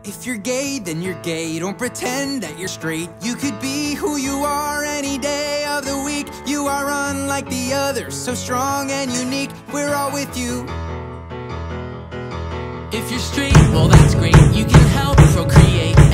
If you're gay, then you're gay. Don't pretend that you're straight. You could be who you are any day of the week. You are unlike the others, so strong and unique. We're all with you. If you're straight, well that's great. You can help procreate.